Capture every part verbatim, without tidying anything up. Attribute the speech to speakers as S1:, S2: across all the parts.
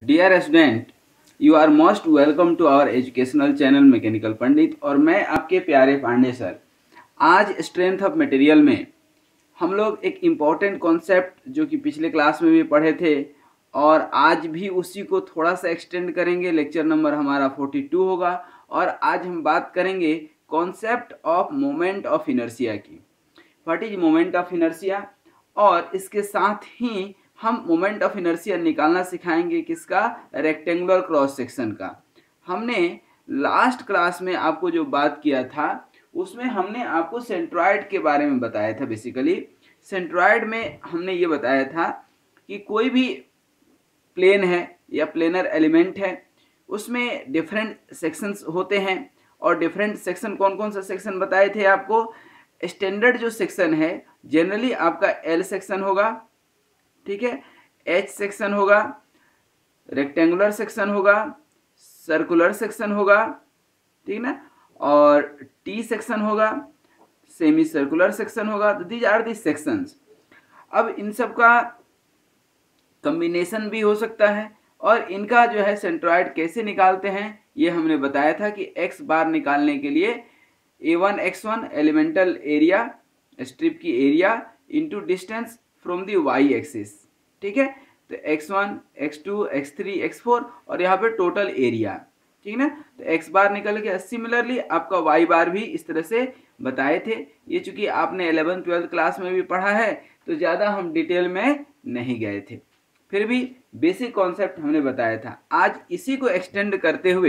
S1: Dear student, you are most welcome to our educational channel mechanical Pandit. और मैं आपके प्यारे पांडे सर। आज स्ट्रेंथ ऑफ मटेरियल में हम लोग एक इम्पॉर्टेंट कॉन्सेप्ट जो कि पिछले क्लास में भी पढ़े थे और आज भी उसी को थोड़ा सा एक्सटेंड करेंगे। लेक्चर नंबर हमारा बयालीस होगा और आज हम बात करेंगे concept of moment of inertia की। What is moment of inertia, और इसके साथ ही हम मोमेंट ऑफ इनर्शिया निकालना सिखाएंगे किसका, रेक्टेंगुलर क्रॉस सेक्शन का। हमने लास्ट क्लास में आपको जो बात किया था उसमें हमने आपको सेंट्रॉयड के बारे में बताया था। बेसिकली सेंट्रॉयड में हमने ये बताया था कि कोई भी प्लेन है या प्लेनर एलिमेंट है उसमें डिफरेंट सेक्शंस होते हैं। और डिफरेंट सेक्शन कौन कौन सा सेक्शन बताए थे आपको। स्टैंडर्ड जो सेक्शन है जनरली आपका एल सेक्शन होगा, ठीक है, एच सेक्शन होगा, रेक्टेंगुलर सेक्शन होगा, सर्कुलर सेक्शन होगा, ठीक ना, और टी सेक्शन होगा, सेमी सर्कुलर सेक्शन होगा। तो दीज आर दी सेक्शंस। अब इन सब का कॉम्बिनेशन भी हो सकता है और इनका जो है सेंट्रॉयड कैसे निकालते हैं ये हमने बताया था कि एक्स बार निकालने के लिए A one X one elemental area, strip की area into distance from the Y axis, ठीक है। तो X one, X two, X three, X four और यहाँ पे टोटल एरिया, ठीक ना। तो एक्स बार निकल गया। सिमिलरली आपका वाई बार भी इस तरह से बताए थे। ये चूंकि आपने इलेवेंथ ट्वेल्थ क्लास में भी पढ़ा है तो ज़्यादा हम डिटेल में नहीं गए थे, फिर भी बेसिक कॉन्सेप्ट हमने बताया था। आज इसी को एक्सटेंड करते हुए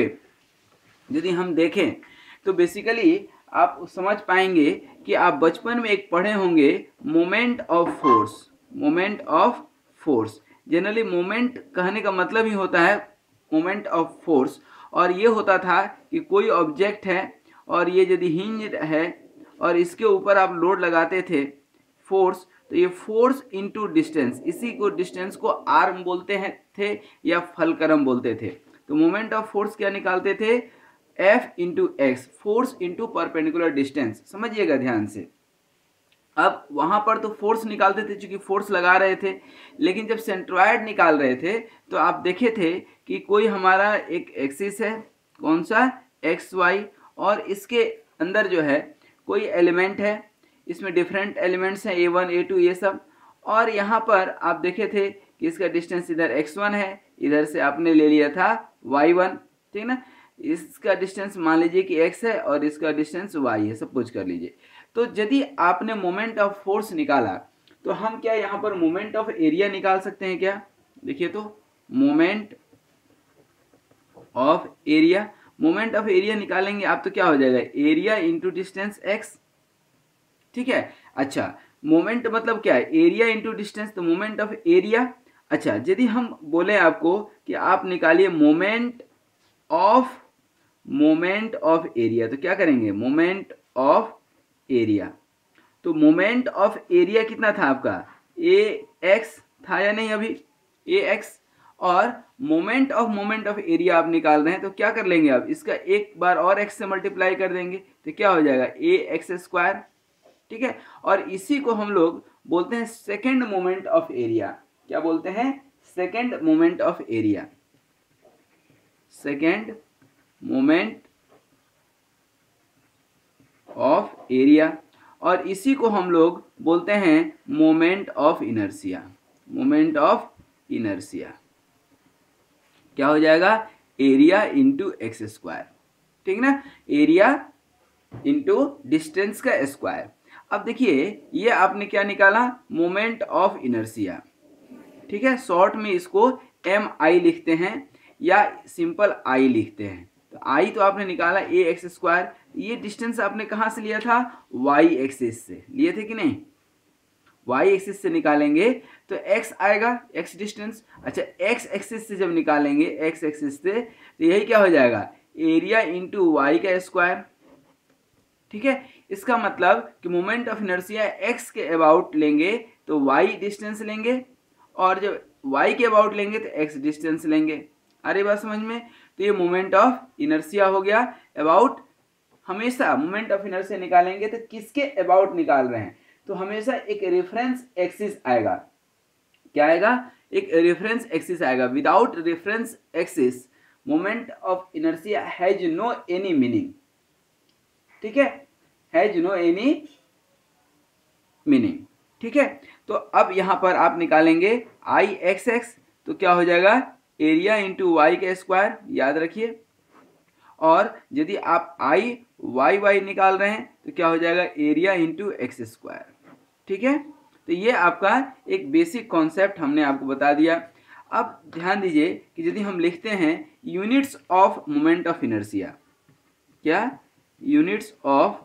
S1: यदि हम देखें तो बेसिकली आप समझ पाएंगे कि आप बचपन में एक पढ़े होंगे moment of force. Moment of force generally moment कहने का मतलब ही होता है मोमेंट ऑफ फोर्स। और ये होता था कि कोई ऑब्जेक्ट है और ये यदि हिंज है और इसके ऊपर आप लोड लगाते थे फोर्स, तो ये फोर्स इनटू डिस्टेंस, इसी को डिस्टेंस को आर्म बोलते हैं थे या फलक्रम बोलते थे। तो मोमेंट ऑफ फोर्स क्या निकालते थे, F into X, force into perpendicular distance. समझिएगा ध्यान से। अब वहां पर तो फोर्स निकालते थे चूंकि फोर्स लगा रहे थे, लेकिन जब सेंट्रॉयड निकाल रहे थे तो आप देखे थे कि कोई हमारा एक एक्सिस है, कौन सा, एक्स वाई, और इसके अंदर जो है कोई एलिमेंट है, इसमें डिफरेंट एलिमेंट्स हैं ए वन ए टू ये सब। और यहाँ पर आप देखे थे कि इसका डिस्टेंस इधर एक्स वन है, इधर से आपने ले लिया था वाई वन, ठीक ना। इसका डिस्टेंस मान लीजिए कि x है और इसका डिस्टेंस y है, सब कुछ कर लीजिए। तो यदि आपने मोमेंट ऑफ फोर्स निकाला तो हम क्या यहाँ पर मोमेंट ऑफ एरिया निकाल सकते हैं क्या। देखिए तो moment of area, moment of area निकालेंगे आप तो क्या हो जाएगा, एरिया इंटू डिस्टेंस x, ठीक है। अच्छा, मोमेंट मतलब क्या है, एरिया इंटू डिस्टेंस, तो मोमेंट ऑफ एरिया। अच्छा, यदि हम बोले आपको कि आप निकालिए moment of moment of area, तो क्या करेंगे, मोमेंट ऑफ एरिया। तो मोमेंट ऑफ एरिया कितना था आपका, ए एक्स था या नहीं, अभी ए एक्स। और moment of moment of area आप निकाल रहे हैं तो क्या कर लेंगे आप, इसका एक बार और एक्स से मल्टीप्लाई कर देंगे तो क्या हो जाएगा, ए एक्स स्क्वायर, ठीक है। और इसी को हम लोग बोलते हैं सेकेंड मोमेंट ऑफ एरिया। क्या बोलते हैं, second moment of area, second moment of area. और इसी को हम लोग बोलते हैं moment of inertia. Moment of inertia क्या हो जाएगा, एरिया इंटू एक्स स्क्वायर, ठीक ना, एरिया इंटू डिस्टेंस का स्क्वायर। अब देखिए ये आपने क्या निकाला, मोमेंट ऑफ इनर्शिया, ठीक है। शॉर्ट में इसको एम आई लिखते हैं या सिंपल आई लिखते हैं। तो आई तो आपने निकाला ए एक्स स्क्वायर, ये डिस्टेंस आपने कहाँ से लिया था, वाई एक्सिस से लिए थे कि नहीं, वाई एक्सिस से निकालेंगे तो एक्स आएगा, एक्स डिस्टेंस। अच्छा, एक्स एक्सिस से जब निकालेंगे, एक्स एक्सिस से, तो यही क्या हो जाएगा, एरिया इंटू वाई का स्क्वायर, ठीक है। इसका मतलब कि मोमेंट ऑफ इनर्शिया एक्स के अबाउट लेंगे तो वाई डिस्टेंस लेंगे, और जब वाई के अबाउट लेंगे तो एक्स डिस्टेंस लेंगे। अरे बात समझ में। तो ये मोमेंट ऑफ इनर्शिया हो गया। अबाउट, हमेशा मोमेंट ऑफ इनर्शिया निकालेंगे तो किसके अबाउट निकाल रहे हैं, तो हमेशा एक रेफरेंस एक्सिस आएगा। क्या आएगा, एक रेफरेंस एक्सिस आएगा। Without reference axis moment of inertia has no any meaning, ठीक है, हैज नो एनी मीनिंग, ठीक है। तो अब यहां पर आप निकालेंगे आई एक्स एक्स, तो क्या हो जाएगा एरिया इंटू वाई का स्क्वायर, याद रखिए। और यदि आप आई वाई वाई निकाल रहे हैं तो क्या हो जाएगा एरिया इंटू एक्स स्क्वायर, ठीक है। तो ये आपका एक बेसिक कॉन्सेप्ट हमने आपको बता दिया। अब ध्यान दीजिए कि यदि हम लिखते हैं units of moment of inertia, क्या units of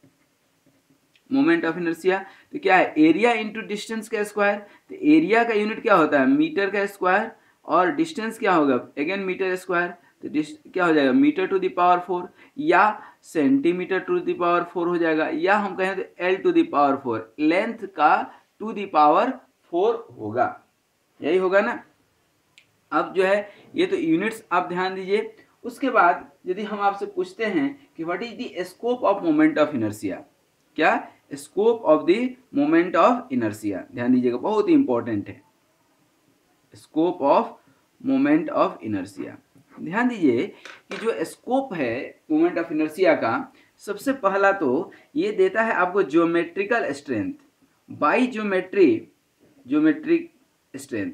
S1: moment of inertia, तो क्या है एरिया इंटू डिस्टेंस का स्क्वायर। तो एरिया का यूनिट क्या होता है मीटर का स्क्वायर, और डिस्टेंस क्या होगा अगेन मीटर स्क्वायर, तो क्या हो जाएगा metre to the power four, या centimetre to the power four हो जाएगा, या हम कहें तो L to the power four, length का टू द पावर फोर होगा, यही होगा ना। अब जो है ये तो यूनिट्स आप ध्यान दीजिए। उसके बाद यदि हम आपसे पूछते हैं कि what is the scope of moment of inertia, क्या scope of the moment of inertia, ध्यान दीजिएगा बहुत ही इंपॉर्टेंट है, scope of moment of inertia. ध्यान दीजिए कि जो स्कोप है मोमेंट ऑफ इनर्शिया का, सबसे पहला तो ये देता है आपको geometrical strength by geometry, geometric strength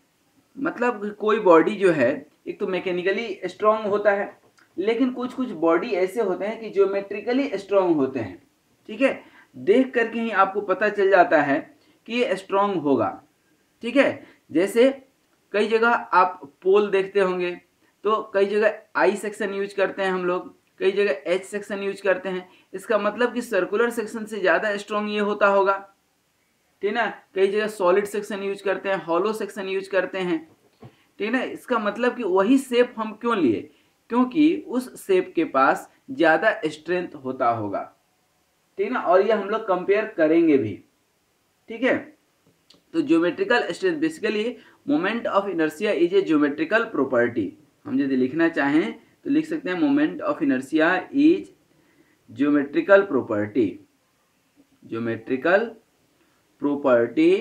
S1: मतलब कोई बॉडी जो है एक तो मैकेनिकली स्ट्रांग होता है, लेकिन कुछ कुछ बॉडी ऐसे होते हैं कि ज्योमेट्रिकली स्ट्रांग होते हैं, ठीक है। देख करके ही आपको पता चल जाता है कि ये स्ट्रांग होगा, ठीक है। जैसे कई जगह आप पोल देखते होंगे, तो कई जगह आई सेक्शन यूज करते हैं हम लोग, कई जगह एच सेक्शन यूज करते हैं। इसका मतलब कि सर्कुलर सेक्शन से ज़्यादा स्ट्रांग ये होता होगा, ठीक ना। कई जगह सॉलिड सेक्शन यूज करते हैं, हॉलो सेक्शन यूज करते हैं, ठीक ना। इसका मतलब कि वही शेप हम क्यों लिए, क्योंकि उस शेप के पास ज़्यादा स्ट्रेंथ होता होगा, ठीक ना। और ये हम लोग कंपेयर करेंगे भी, ठीक है। तो geometrical strength basically moment of inertia is a geometrical property. हम यदि लिखना चाहें तो लिख सकते हैं moment of inertia is geometrical property, geometrical property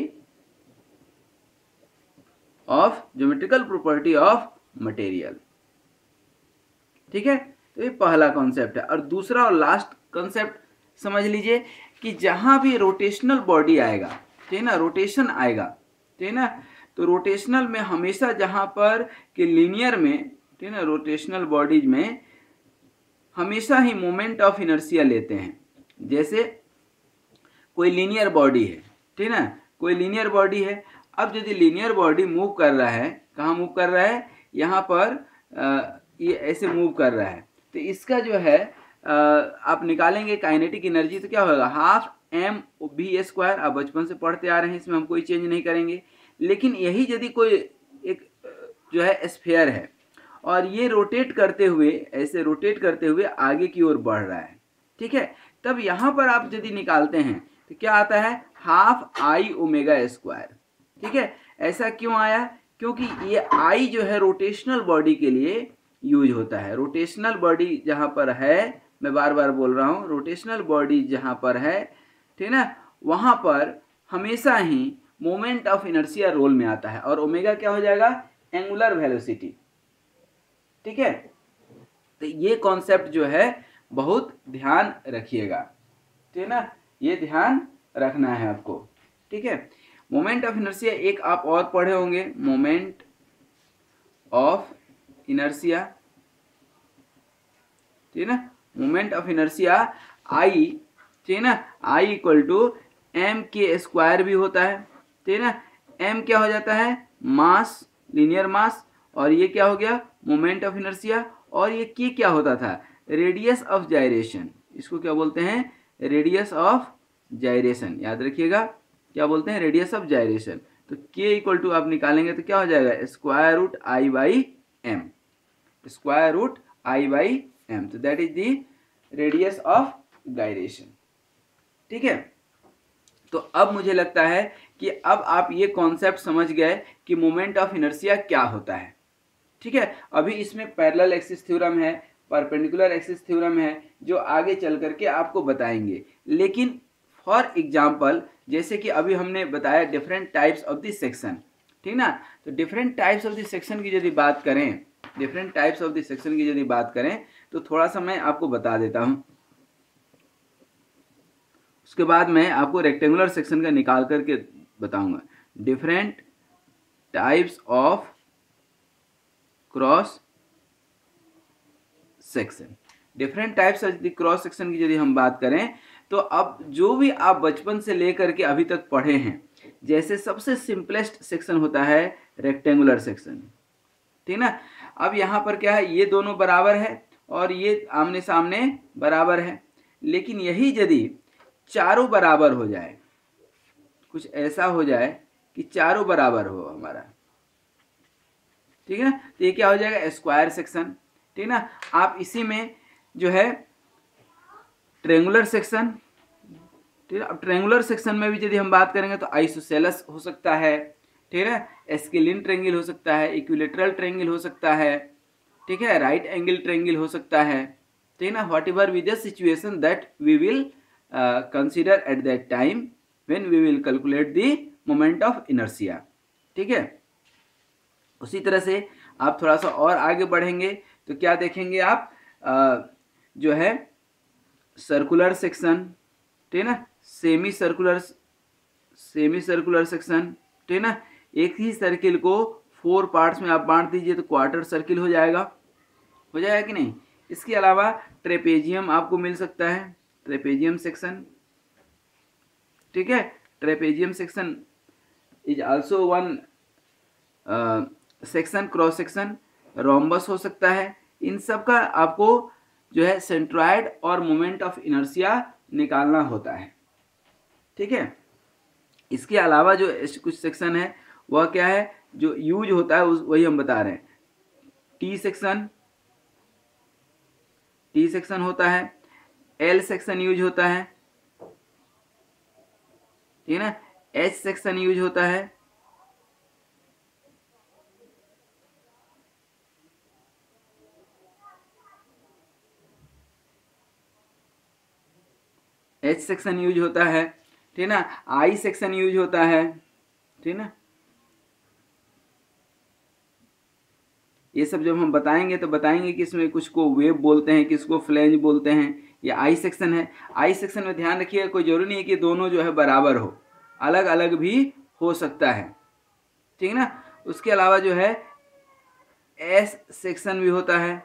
S1: of geometrical property of material, ठीक है। तो ये पहला कॉन्सेप्ट है। और दूसरा और लास्ट कॉन्सेप्ट समझ लीजिए कि जहां भी रोटेशनल बॉडी आएगा, ठीक है ना, रोटेशन आएगा, ठीक है ना, तो रोटेशनल में हमेशा जहां पर कि लीनियर में, ठीक है ना, रोटेशनल बॉडीज में हमेशा ही मोमेंट ऑफ इनर्शिया लेते हैं। जैसे कोई लीनियर बॉडी है, ठीक है ना, कोई लीनियर बॉडी है। अब यदि लीनियर बॉडी मूव कर रहा है, कहाँ मूव कर रहा है, यहाँ पर आ, ये ऐसे मूव कर रहा है, तो इसका जो है आ, आप निकालेंगे काइनेटिक एनर्जी, तो क्या होगा हाफ एम बी स्क्वायर। आप बचपन से पढ़ते आ रहे हैं, इसमें हम कोई चेंज नहीं करेंगे। लेकिन यही यदि कोई एक जो है स्फीयर है और ये रोटेट करते हुए, ऐसे रोटेट करते हुए आगे की ओर बढ़ रहा है, ठीक है, तब यहाँ पर आप यदि निकालते हैं तो क्या आता है हाफ आई ओमेगा स्क्वायर, ठीक है। ऐसा क्यों आया, क्योंकि ये आई जो है रोटेशनल बॉडी के लिए यूज होता है। रोटेशनल बॉडी जहाँ पर है, मैं बार बार बोल रहा हूँ, रोटेशनल बॉडी जहाँ पर है, ठीक ना, वहाँ पर हमेशा ही मोमेंट ऑफ इनर्शिया रोल में आता है। और ओमेगा क्या हो जाएगा एंगुलर वेलोसिटी, ठीक है। तो ये कॉन्सेप्ट जो है बहुत ध्यान रखिएगा, ठीक है ना, ये ध्यान रखना है आपको, ठीक है। मोमेंट ऑफ इनर्शिया एक आप और पढ़े होंगे, मोमेंट ऑफ इनर्शिया, ठीक है ना, मोमेंट ऑफ इनर्शिया आई, ठीक है ना, आई इक्वल टू एम के स्क्वायर भी होता है, ठीक है ना। एम क्या हो जाता है मास, लीनियर मास, और ये क्या हो गया मोमेंट ऑफ इनर्शिया, और ये के क्या होता था रेडियस ऑफ जायरेशन। इसको क्या बोलते हैं रेडियस ऑफ जायरेशन, याद रखिएगा क्या बोलते हैं रेडियस ऑफ जायरेशन। तो के इक्वल टू आप निकालेंगे तो क्या हो जाएगा square root I by M, square root I by M, तो that is the radius of gyration, ठीक है। तो अब मुझे लगता है कि अब आप ये कॉन्सेप्ट समझ गए कि मोमेंट ऑफ इनर्शिया क्या होता है, ठीक है। अभी इसमें पैरेलल एक्सिस थ्योरम है, परपेंडिकुलर एक्सिस थ्योरम है, जो आगे चल करके आपको बताएंगे। लेकिन फॉर एग्जांपल जैसे कि अभी हमने बताया different types of this section, ठीक ना। तो different types of the section की यदि बात करें different types of the section की यदि बात करें तो थोड़ा सा मैं आपको बता देता हूं, उसके बाद मैं आपको रेक्टेंगुलर सेक्शन का निकाल करके बताऊंगा। Different types of cross section, different types of the cross section की यदि हम बात करें तो अब जो भी आप बचपन से लेकर के अभी तक पढ़े हैं, जैसे सबसे सिंपलेस्ट सेक्शन होता है रेक्टेंगुलर सेक्शन, ठीक ना। अब यहाँ पर क्या है, ये दोनों बराबर है और ये आमने सामने बराबर है, लेकिन यही यदि चारों बराबर हो जाए, कुछ ऐसा हो जाए कि चारों बराबर हो हमारा, ठीक है ना, तो ये क्या हो जाएगा, स्क्वायर सेक्शन, ठीक ना। आप इसी में जो है ट्रेंगुलर सेक्शन, ठीक है। अब ट्रेंगुलर सेक्शन में भी यदि हम बात करेंगे तो आइसोसेलेस हो सकता है, ठीक है, एस्केलिन ट्रेंगल हो सकता है, इक्विलेटरल ट्रेंगल हो सकता है, ठीक है, राइट एंगल ट्रेंगल हो सकता है, ठीक है ना। Whatever with the situation that we will consider at that time when we will calculate the moment of inertia, ठीक है। उसी तरह से आप थोड़ा सा और आगे बढ़ेंगे तो क्या देखेंगे आप, आ, जो है सर्कुलर सेक्शन, ठीक है ना, semi circular semi circular section, ठीक है ना। एक ही सर्किल को फोर पार्ट्स में आप बांट दीजिए तो क्वार्टर सर्किल हो जाएगा, हो जाएगा कि नहीं। इसके अलावा ट्रेपेजियम आपको मिल सकता है, ट्रेपेजियम सेक्शन, ठीक है। Trapezium section is also one section, cross section, rhombus हो सकता है। इन सब का आपको जो है सेंट्रॉयड और मोमेंट ऑफ इनर्शिया निकालना होता है, ठीक है। इसके अलावा जो कुछ सेक्शन है वह क्या है, जो यूज होता है उस वही हम बता रहे हैं। टी सेक्शन, टी सेक्शन होता है, एल सेक्शन यूज होता है, ठीक है ना, एच सेक्शन यूज होता है, एच सेक्शन यूज होता है, ठीक है ना, आई सेक्शन यूज होता है, ठीक है ना। ये सब जब हम बताएंगे तो बताएंगे कि इसमें कुछ को वेव बोलते हैं, किसको फ्लैंज बोलते हैं। ये आई सेक्शन है। आई सेक्शन में ध्यान रखिएगा, कोई जरूरी नहीं है कि दोनों जो है बराबर हो, अलग अलग भी हो सकता है, ठीक है ना। उसके अलावा जो है एस सेक्शन भी होता है,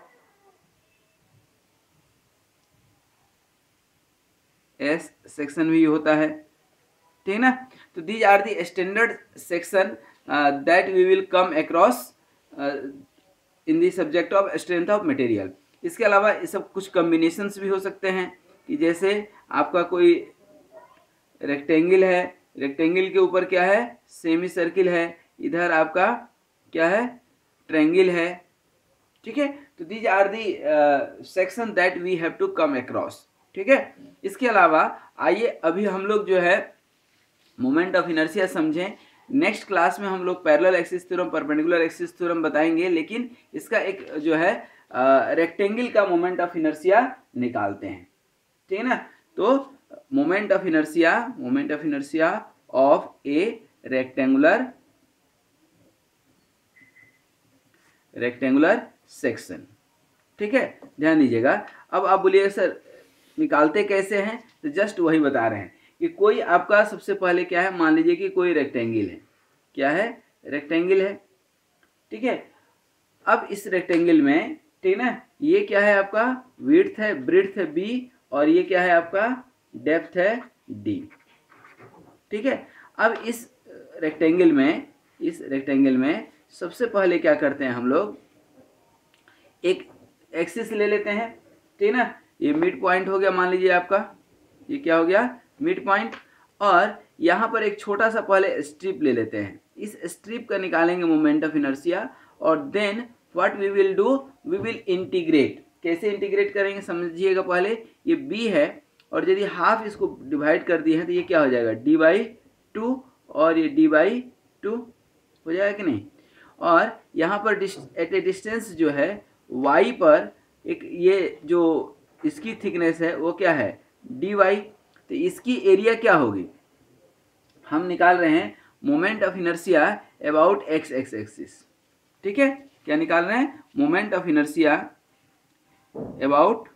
S1: एस सेक्शन भी होता है, ठीक है ना। तो these are the standard section that we will come across in the subject of strength of material. इसके अलावा ये सब कुछ कॉम्बिनेशंस भी हो सकते हैं कि जैसे आपका कोई रेक्टेंगल है, रेक्टेंगल के ऊपर क्या है, सेमी सर्किल है, इधर आपका क्या है, ट्रायंगल है, ठीक है। तो these are the section that we have to come across, ठीक है। इसके अलावा आइए अभी हम लोग जो है मोमेंट ऑफ इनर्शिया समझें। नेक्स्ट क्लास में हम लोग parallel axis theorem, perpendicular axis theorem बताएंगे, लेकिन इसका एक जो है रेक्टेंगल का मोमेंट ऑफ इनर्शिया निकालते हैं, ठीक है ना। तो moment of inertia, moment of inertia of a rectangular rectangular section, ठीक है, ध्यान दीजिएगा। अब आप बोलिएगा सर निकालते कैसे हैं, तो जस्ट वही बता रहे हैं कि कोई आपका सबसे पहले क्या है, मान लीजिए कि कोई रेक्टेंगल है, क्या है, रेक्टेंगल है, ठीक है। अब इस रेक्टेंगल में, ठीक है ना, ये क्या है आपका, विड्थ है, ब्रेड्थ है बी, और ये क्या है आपका, डेप्थ है डी, ठीक है। अब इस रेक्टेंगल में इस रेक्टेंगल में सबसे पहले क्या करते हैं हम लोग, एक एक्सिस ले लेते हैं, ठीक है ना। ये मिड पॉइंट हो गया, मान लीजिए आपका ये क्या हो गया, मिड पॉइंट, और यहाँ पर एक छोटा सा पहले स्ट्रिप ले लेते हैं। इस स्ट्रिप का निकालेंगे मोमेंट ऑफ इनर्शिया, और then what we will do, we will integrate. कैसे इंटीग्रेट करेंगे समझिएगा। पहले ये b है, और यदि हाफ इसको डिवाइड कर दिए हैं तो ये क्या हो जाएगा, d बाई टू, और ये d बाई टू हो जाएगा कि नहीं। और यहाँ पर एट ए डिस्टेंस जो है y पर एक ये जो इसकी थिकनेस है वो क्या है, डी वाई। तो इसकी एरिया क्या होगी, हम निकाल रहे हैं moment of inertia about X X axis. ठीक है, क्या निकाल रहे हैं? Moment of inertia about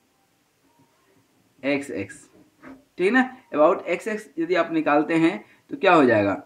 S1: X X. ठीक है ना, अबाउट एक्स एक्स यदि आप निकालते हैं तो क्या हो जाएगा?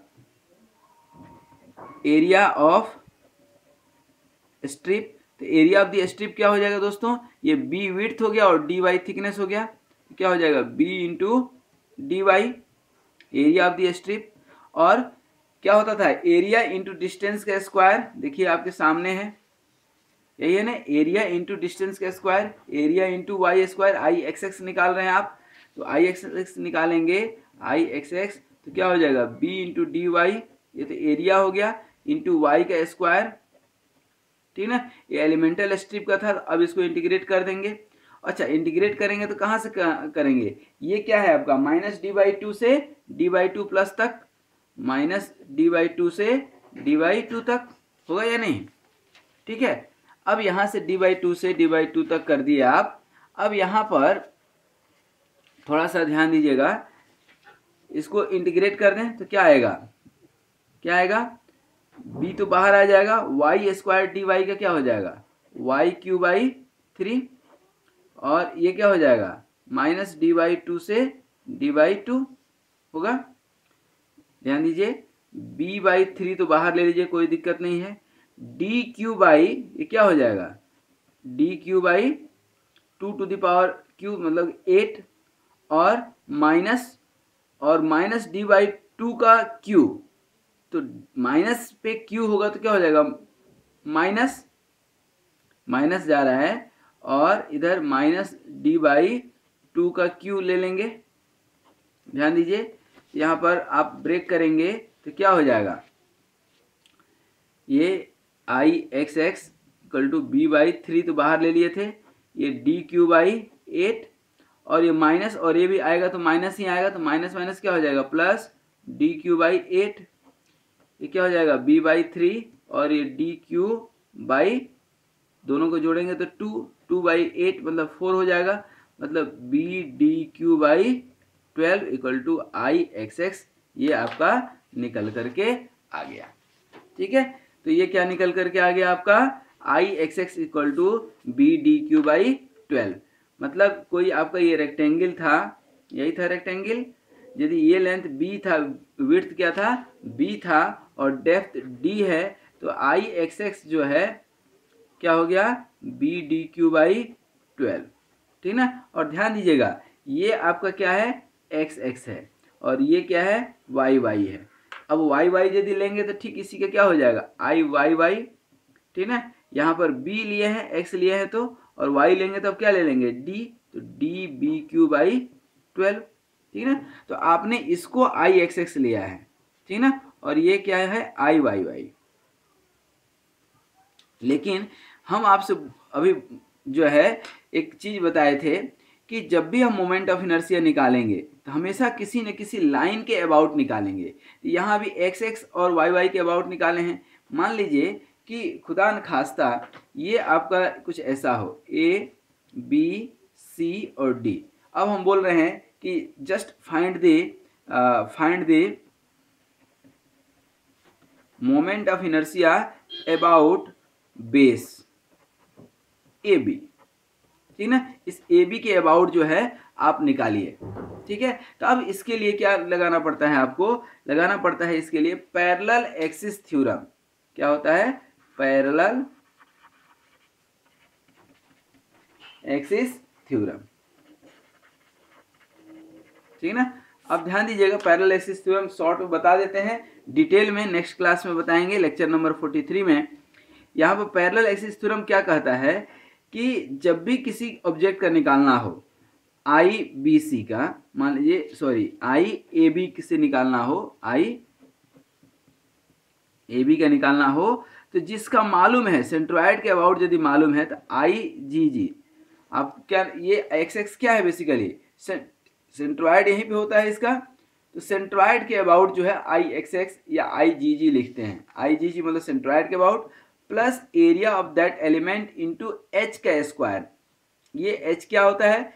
S1: एरिया ऑफ स्ट्रिप, तो एरिया ऑफ द स्ट्रिप क्या हो जाएगा दोस्तों? ये बी विड्थ हो गया और डी वाई थिकनेस हो गया, क्या हो जाएगा? B into D Y area of the strip. और क्या होता था? एरिया इंटू डिस्टेंस का स्क्वायर, देखिए आपके सामने है, यही है ना, एरिया इंटू डिस्टेंस का square, area into Y square. I X X निकाल रहे हैं आप, तो आई एक्स एक्स निकालेंगे, आई एक्स एक्स तो क्या हो जाएगा? बी इंटू डी वाई, ये तो एरिया हो गया, इंटू वाई का स्क्वायर। ठीक ना, ये एलिमेंटल स्ट्रिप का था, अब इसको इंटीग्रेट कर देंगे। अच्छा, इंटीग्रेट करेंगे तो कहाँ से करेंगे? ये क्या है आपका? माइनस डी बाई टू से डी बाई टू प्लस तक, माइनस डी बाई टू से डी बाई टू तक होगा या नहीं? ठीक है, अब यहाँ से डी बाई टू से डी बाई टू तक कर दिए आप। अब यहाँ पर थोड़ा सा ध्यान दीजिएगा, इसको इंटीग्रेट कर दें तो क्या आएगा? क्या आएगा? b तो बाहर आ जाएगा, वाई स्क्वायर डी वाई का क्या हो जाएगा? वाई क्यू बाई थ्री, और ये क्या हो जाएगा? माइनस डी बाई टू से डी बाई टू होगा। ध्यान दीजिए, b बाई थ्री तो बाहर ले लीजिए, कोई दिक्कत नहीं है। डी क्यू बाई ये क्या हो जाएगा? D Q by two to the power cube मतलब एट, और माइनस और माइनस डी बाई टू का क्यू, तो माइनस पे क्यू होगा तो क्या हो जाएगा? माइनस माइनस जा रहा है, और इधर माइनस डी बाई टू का क्यू ले लेंगे। ध्यान दीजिए, यहाँ पर आप ब्रेक करेंगे तो क्या हो जाएगा? ये I X X equal to B by three तो बाहर ले लिए थे, ये डी क्यू बाई एट, और ये माइनस, और ये भी आएगा तो माइनस ही आएगा, तो माइनस माइनस क्या हो जाएगा? Plus D Q by eight, ये क्या हो जाएगा? b बाई थ्री, और ये डी क्यू बाई, दोनों को जोड़ेंगे तो टू, टू बाई एट मतलब फोर हो जाएगा, मतलब B D Q by twelve equal to I X X. ये आपका निकल करके आ गया। ठीक है, तो ये क्या निकल करके आ गया आपका? I X X equal to B D Q by twelve. मतलब कोई आपका ये रेक्टेंगल था, यही था रेक्टेंगल, यदि ये लेंथ b था, विड्थ क्या था? b था, और डेप्थ d है, तो आई एक्स एक्स जो है क्या हो गया? B D Q by twelve. ठीक ना, और ध्यान दीजिएगा, ये आपका क्या है? एक्स एक्स है, और ये क्या है? वाई वाई है। अब वाई वाई यदि लेंगे तो ठीक इसी का क्या हो जाएगा? I Y Y. ठीक ना, यहाँ पर b लिए हैं, x लिए हैं तो, और y लेंगे तो अब क्या ले लेंगे? d, तो D B Q by twelve. ठीक ना, तो आपने इसको आई एक्स एक्स लिया है, ठीक ना, और ये क्या है? I Y Y. लेकिन हम आपसे अभी जो है एक चीज बताए थे कि जब भी हम मोमेंट ऑफ इनर्शिया निकालेंगे तो हमेशा किसी न किसी लाइन के अबाउट निकालेंगे। यहाँ भी एक्स एक्स और वाई वाई के अबाउट निकाले हैं। मान लीजिए कि खुदा न खास्ता ये आपका कुछ ऐसा हो, ए बी सी और डी। अब हम बोल रहे हैं कि just find the find the moment of inertia about base A B. ठीक ना, इस ए बी के अबाउट जो है आप निकालिए। ठीक है, तो अब इसके लिए क्या लगाना पड़ता है? आपको लगाना पड़ता है इसके लिए पैरेलल एक्सिस थ्योरम। क्या होता है? Parallel axis theorem. ठीक ना, अब ध्यान दीजिएगा, पैरेलल एक्सिस थ्योरम शॉर्ट में बता देते हैं, डिटेल में नेक्स्ट क्लास में बताएंगे, लेक्चर नंबर फोर्टी थ्री में। यहाँ पर पैरेलल एक्सिस थ्योरम क्या कहता है कि जब भी किसी ऑब्जेक्ट का निकालना हो, आई बी सी का, मान लीजिए सॉरी आई ए बी से निकालना हो, आई ए बी का निकालना हो, तो जिसका मालूम है सेंट्रॉइड के अबाउट यदि मालूम है तो आई जी जी, आप क्या, ये एक्स एक्स क्या है? बेसिकली सेंट्रॉइड यहीं पे होता है इसका, तो सेंट्रॉइड के अबाउट जो है आई एक्स एक्स या आई जी जी लिखते हैं। आई जी जी मतलब सेंट्रॉइड के about plus area of that element into H का स्क्वायर। ये एच क्या होता है?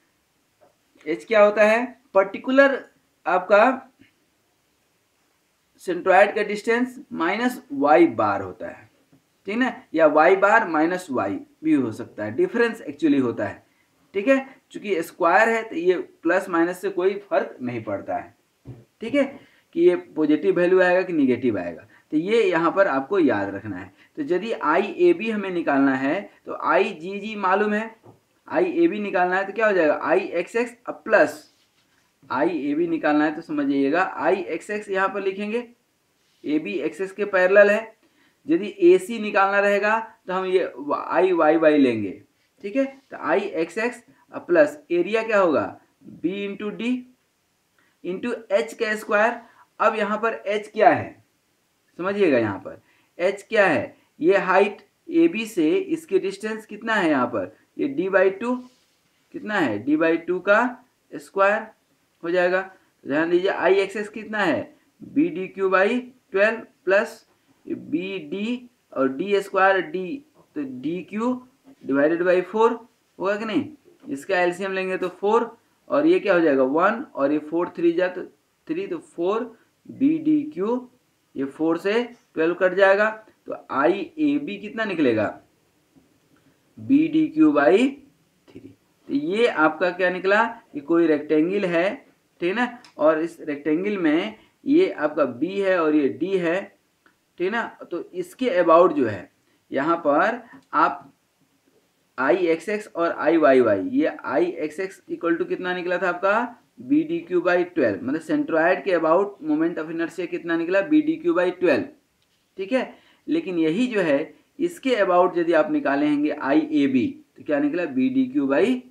S1: एच क्या होता है? पर्टिकुलर आपका सेंट्रॉइड का डिस्टेंस माइनस वाई बार होता है, ठीक ना, या वाई बार माइनस वाई भी हो सकता है, डिफरेंस एक्चुअली होता है, ठीक है। चूंकि स्क्वायर है तो ये प्लस माइनस से कोई फर्क नहीं पड़ता है, ठीक है, कि ये पॉजिटिव वैल्यू आएगा कि निगेटिव आएगा, तो ये यहाँ पर आपको याद रखना है। तो यदि आई ए बी हमें निकालना है तो आई जी जी मालूम है, आई ए बी निकालना है तो क्या हो जाएगा, I X X plus I A B निकालना है तो समझिएगा आई एक्स एक्स यहाँ पर लिखेंगे, ए बी एक्स एक्स के पैरेलल है। यदि ए सी निकालना रहेगा तो हम ये आई वाई वाई लेंगे, ठीक है। तो I X X plus area क्या होगा, B into D into H का स्क्वायर। अब यहाँ पर एच क्या है समझिएगा, यहाँ पर एच क्या है, ये हाइट ए बी से इसके डिस्टेंस कितना है, यहाँ पर ये डी बाई टू कितना है, डी बाई टू का स्क्वायर हो जाएगा। ध्यान दीजिए आई एक्स एक्स कितना है, B D Q by twelve plus B D और डी स्क्वायर डी, तो D Q divided by four होगा कि नहीं, इसका एलसीएम लेंगे तो फोर, और ये क्या हो जाएगा वन, और ये फोर थ्री जा तो थ्री, तो फोर बी डी क्यू, ये फोर से ट्वेल्व कट जाएगा, तो आई ए बी कितना निकलेगा, B D Q by three. तो ये आपका क्या निकला, कि कोई रेक्टेंगल है, ठीक ना, और इस रेक्टेंगल में ये आपका बी है और ये डी है, ठीक ना। तो इसके अबाउट जो है यहाँ पर आप आई एक्स एक्स और आई वाई वाई, ये I X X equal to कितना निकला था आपका, B D Q by twelve, मतलब सेंट्रॉइड के अबाउट मोमेंट ऑफ इनर्शिया कितना निकला, B D Q by twelve, ठीक है। लेकिन यही जो है इसके अबाउट यदि आप निकालेंगे आई ए बी तो क्या निकला, B D Q by.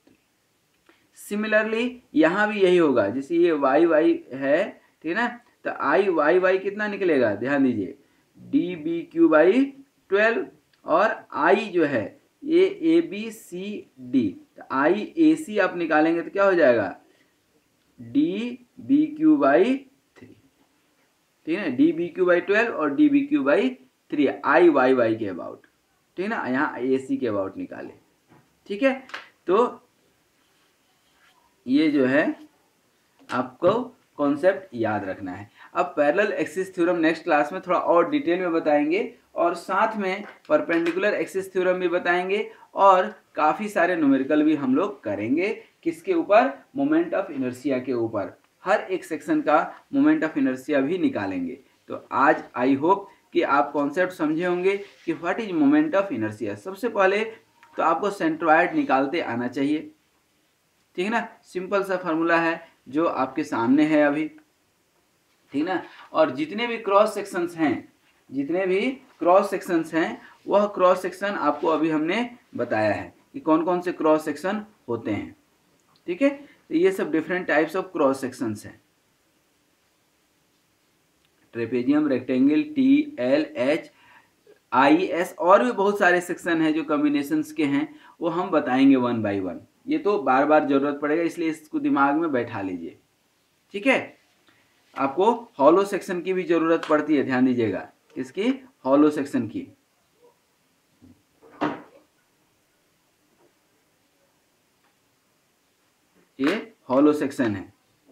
S1: Similarly यहाँ भी यही होगा, जैसे ये वाई वाई है, ठीक ना, तो आई वाई वाई कितना निकलेगा, ध्यान दीजिए D B Q by twelve, और आई जो है ये ए बी सी डी, तो आई ए सी आप निकालेंगे तो क्या हो जाएगा, D B Q by three, ठीक है, D B Q by twelve और D B Q by three I Y Y के अबाउट, ठीक है ना, यहाँ ए सी के अबाउट निकाले, ठीक है। तो ये जो है आपको कॉन्सेप्ट याद रखना है। अब parallel axis theorem next class में थोड़ा और डिटेल में बताएंगे, और साथ में परपेंडिकुलर एक्सिस थ्योरम भी बताएंगे, और काफ़ी सारे न्यूमेरिकल भी हम लोग करेंगे, किसके ऊपर, मोमेंट ऑफ इनर्शिया के ऊपर, हर एक सेक्शन का मोमेंट ऑफ इनर्शिया भी निकालेंगे। तो आज आई होप कि आप कॉन्सेप्ट समझे होंगे कि what is moment of inertia. सबसे पहले तो आपको सेंट्रॉइड निकालते आना चाहिए, ठीक है ना, सिंपल सा फार्मूला है जो आपके सामने है अभी, ठीक ना। और जितने भी क्रॉस सेक्शंस हैं, जितने भी क्रॉस सेक्शंस हैं वह क्रॉस सेक्शन आपको अभी हमने बताया है कि कौन कौन से क्रॉस सेक्शन होते हैं, ठीक है। तो ये सब different types of cross sections हैं, trapezium, rectangle, T, L, H, I, S, और भी बहुत सारे सेक्शन हैं जो कॉम्बिनेशंस के हैं, वो हम बताएंगे वन बाय वन। ये तो बार बार जरूरत पड़ेगा, इसलिए इसको दिमाग में बैठा लीजिए, ठीक है। आपको हॉलो सेक्शन की भी जरूरत पड़ती है, ध्यान दीजिएगा, इसकी हॉलो सेक्शन की, ये हॉलो सेक्शन है,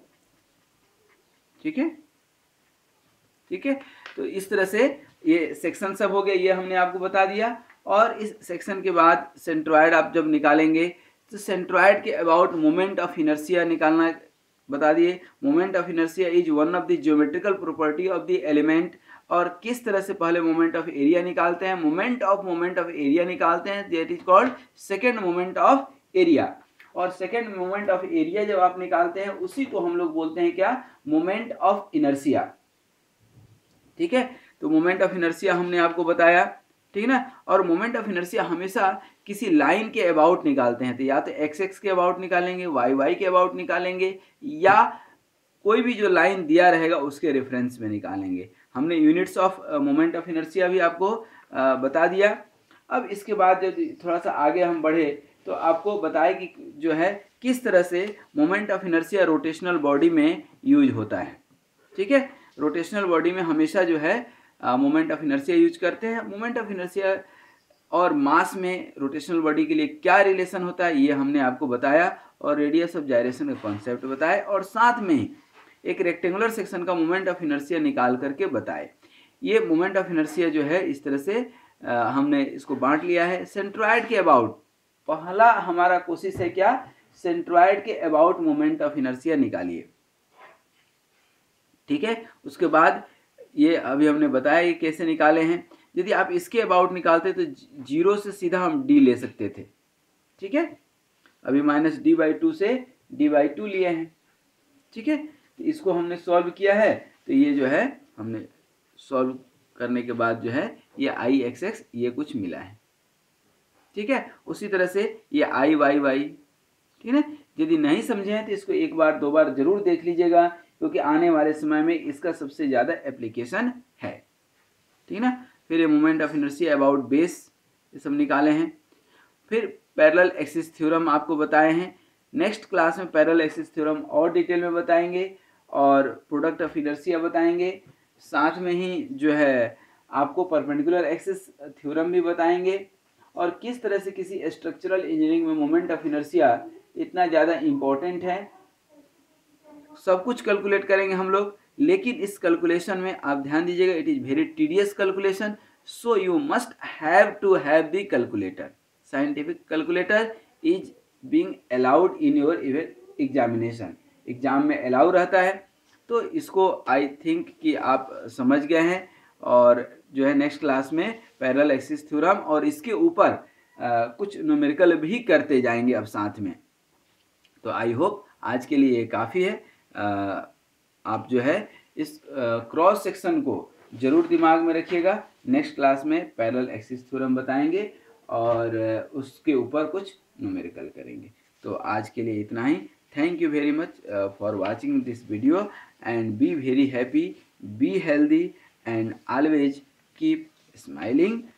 S1: ठीक है, ठीक है। तो इस तरह से ये सेक्शन सब हो गया, ये हमने आपको बता दिया। और इस सेक्शन के बाद सेंट्रॉइड आप जब निकालेंगे तो सेंट्रॉइड के अबाउट मोमेंट ऑफ इनर्शिया निकालना बता दिए। Moment of inertia is one of the geometrical property of the element, और किस तरह से पहले मोमेंट ऑफ एरिया निकालते हैं, moment of moment of area निकालते हैं, that is called second moment of area. और सेकेंड मोमेंट ऑफ एरिया जब आप निकालते हैं उसी को हम लोग बोलते हैं क्या, मोमेंट ऑफ इनर्शिया, ठीक है। तो मोमेंट ऑफ इनर्शिया हमने आपको बताया, ठीक ना। और मोमेंट ऑफ इनर्शिया हमेशा किसी लाइन के अबाउट निकालते हैं, तो या तो एक्स एक्स के अबाउट निकालेंगे, वाई वाई के अबाउट निकालेंगे, या कोई भी जो लाइन दिया रहेगा उसके रेफरेंस में निकालेंगे। हमने units of moment of inertia भी आपको uh, बता दिया। अब इसके बाद जब थोड़ा सा आगे हम बढ़े तो आपको बताए कि जो है किस तरह से moment of inertia rotational body में यूज होता है, ठीक है। रोटेशनल बॉडी में हमेशा जो है मोमेंट ऑफ इनर्शिया यूज करते हैं। मोमेंट ऑफ इनर्शिया और मास में रोटेशनल बॉडी के लिए क्या रिलेशन होता है ये हमने आपको बताया, और रेडियस ऑफ जायरेशन का कॉन्सेप्ट बताया, और साथ में एक रेक्टेंगुलर सेक्शन का मोमेंट ऑफ इनर्शिया निकाल करके बताए। ये मोमेंट ऑफ इनर्शिया जो है इस तरह से आ, हमने इसको बांट लिया है। सेंट्रॉइड के अबाउट पहला हमारा कोशिश है क्या, सेंट्रॉइड के अबाउट मोमेंट ऑफ इनर्शिया निकालिए, ठीक है। उसके बाद ये अभी हमने बताया ये कैसे निकाले हैं। यदि आप इसके अबाउट निकालते तो जीरो से सीधा हम डी ले सकते थे, ठीक है। अभी माइनस डी बाई टू से डी बाई टू लिए हैं, ठीक है। तो इसको हमने सॉल्व किया है, तो ये जो है हमने सॉल्व करने के बाद जो है ये आई एक्स एक्स ये कुछ मिला है, ठीक है। उसी तरह से ये आई वाई वाई, ठीक है। यदि नहीं समझे हैं तो इसको एक बार दो बार जरूर देख लीजिएगा, क्योंकि आने वाले समय में इसका सबसे ज़्यादा एप्लीकेशन है, ठीक है ना। फिर ये moment of inertia about base ये सब निकाले हैं। फिर पैरेलल एक्सिस थ्योरम आपको बताए हैं। नेक्स्ट क्लास में पैरेलल एक्सिस थ्योरम और डिटेल में बताएंगे और प्रोडक्ट ऑफ इनर्शिया बताएंगे। साथ में ही जो है आपको परपेंडिकुलर एक्सिस थ्योरम भी बताएंगे और किस तरह से किसी स्ट्रक्चरल इंजीनियरिंग में मोमेंट ऑफ इनर्शिया इतना ज़्यादा इम्पोर्टेंट है, सब कुछ कैलकुलेट करेंगे हम लोग। लेकिन इस कैलकुलेशन में आप ध्यान दीजिएगा, it is very tedious calculation, so you must have to have the calculator. Scientific calculator is being allowed in your examination, exam में अलाउ रहता है। तो इसको आई थिंक कि आप समझ गए हैं और जो है नेक्स्ट क्लास में पैरेलल एक्सिस थ्योरम और इसके ऊपर कुछ न्यूमेरिकल भी करते जाएंगे अब साथ में। तो आई होप आज के लिए ये काफ़ी है। आ, आप जो है इस क्रॉस सेक्शन को जरूर दिमाग में रखिएगा। नेक्स्ट क्लास में पैरेलल एक्सिस थ्योरम बताएंगे और उसके ऊपर कुछ न्यूमेरिकल करेंगे। तो आज के लिए इतना ही। Thank you very much for watching this video and be very happy, be healthy and always keep smiling.